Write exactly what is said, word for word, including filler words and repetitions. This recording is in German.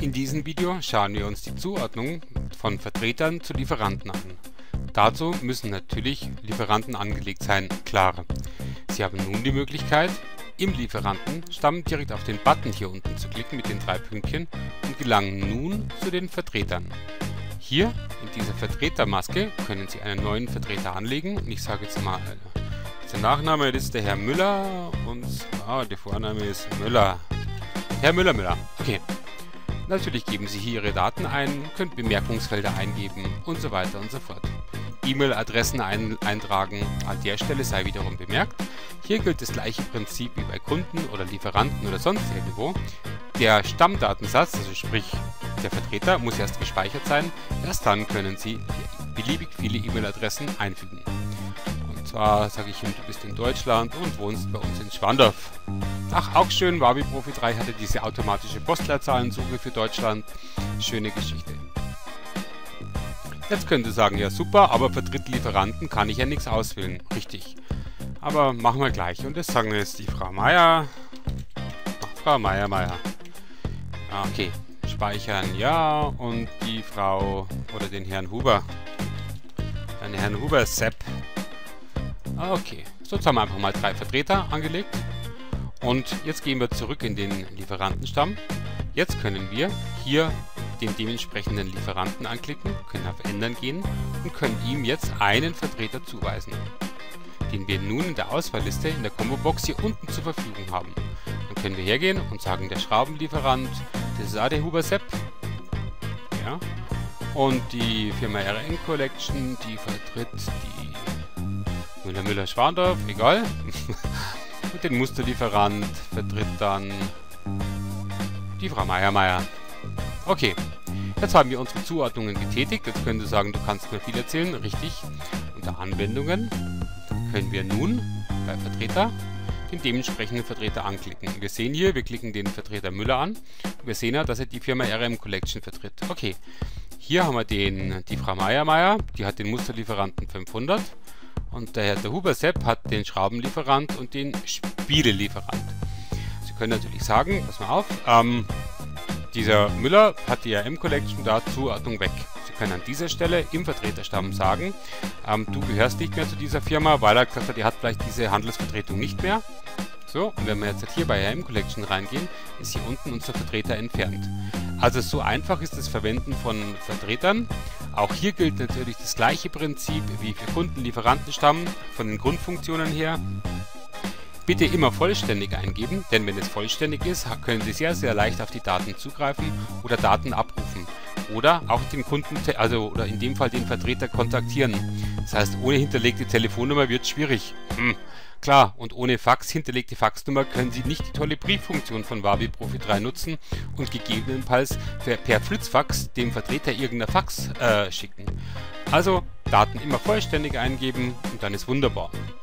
In diesem Video schauen wir uns die Zuordnung von Vertretern zu Lieferanten an. Dazu müssen natürlich Lieferanten angelegt sein, klar. Sie haben nun die Möglichkeit, im Lieferantenstamm direkt auf den Button hier unten zu klicken mit den drei Pünktchen und gelangen nun zu den Vertretern. Hier in dieser Vertretermaske können Sie einen neuen Vertreter anlegen. Und ich sage jetzt mal, der Nachname ist der Herr Müller und ah, der Vorname ist Müller. Herr Müller Müller. Okay. Natürlich geben Sie hier Ihre Daten ein, können Bemerkungsfelder eingeben und so weiter und so fort. E-Mail-Adressen ein, eintragen. An der Stelle sei wiederum bemerkt, hier gilt das gleiche Prinzip wie bei Kunden oder Lieferanten oder sonst irgendwo. Der Stammdatensatz, also sprich der Vertreter, muss erst gespeichert sein. Erst dann können Sie beliebig viele E-Mail-Adressen einfügen. Und zwar sage ich ihm, du bist in Deutschland und wohnst bei uns in Schwandorf. Ach, auch schön, Wabi Profi drei hatte diese automatische Postleitzahlensuche für Deutschland. Schöne Geschichte. Jetzt könnt ihr sagen, ja super, aber für Drittlieferanten kann ich ja nichts auswählen. Richtig. Aber machen wir gleich. Und das sagen wir jetzt die Frau Meier. Ach, Frau Meier, Meier. Okay, speichern ja und die Frau oder den Herrn Huber. Den Herrn Huber Sepp. Okay, so jetzt haben wir einfach mal drei Vertreter angelegt. Und jetzt gehen wir zurück in den Lieferantenstamm. Jetzt können wir hier den dementsprechenden Lieferanten anklicken, können auf Ändern gehen und können ihm jetzt einen Vertreter zuweisen, den wir nun in der Auswahlliste in der Combo-Box hier unten zur Verfügung haben. Dann können wir hergehen und sagen, der Schraubenlieferant, das ist auch der Huber Sepp. Ja. Und die Firma R N Collection, die vertritt die Müller Müller Schwandorf, egal. Und den Musterlieferant vertritt dann die Frau Meier Meier. Okay, jetzt haben wir unsere Zuordnungen getätigt. Jetzt können Sie sagen, du kannst mir viel erzählen. Richtig. Unter Anwendungen können wir nun bei Vertreter den dementsprechenden Vertreter anklicken. Wir sehen hier, wir klicken den Vertreter Müller an. Wir sehen ja, dass er die Firma R M Collection vertritt. Okay, hier haben wir den, die Frau Meier Meier, die hat den Musterlieferanten fünfhundert. Und der, der Huber Sepp hat den Schraubenlieferant und den Spielelieferant. Sie können natürlich sagen, pass mal auf, ähm, dieser Müller hat die R M Collection, da Zuordnung weg. Sie können an dieser Stelle im Vertreterstamm sagen, ähm, du gehörst nicht mehr zu dieser Firma, weil er gesagt hat, er hat vielleicht diese Handelsvertretung nicht mehr. So, und wenn wir jetzt hier bei R M Collection reingehen, ist hier unten unser Vertreter entfernt. Also so einfach ist das Verwenden von Vertretern. Auch hier gilt natürlich das gleiche Prinzip wie für Kunden-Lieferantenstamm von den Grundfunktionen her. Bitte immer vollständig eingeben, denn wenn es vollständig ist, können Sie sehr, sehr leicht auf die Daten zugreifen oder Daten abrufen. Oder auch den Kunden, also oder in dem Fall den Vertreter kontaktieren. Das heißt, ohne hinterlegte Telefonnummer wird es schwierig. Hm. Klar, und ohne Fax, hinterlegte Faxnummer können Sie nicht die tolle Brieffunktion von Wabi Profi drei nutzen und gegebenenfalls per, per Fritzfax dem Vertreter irgendein Fax äh, schicken. Also Daten immer vollständig eingeben und dann ist wunderbar.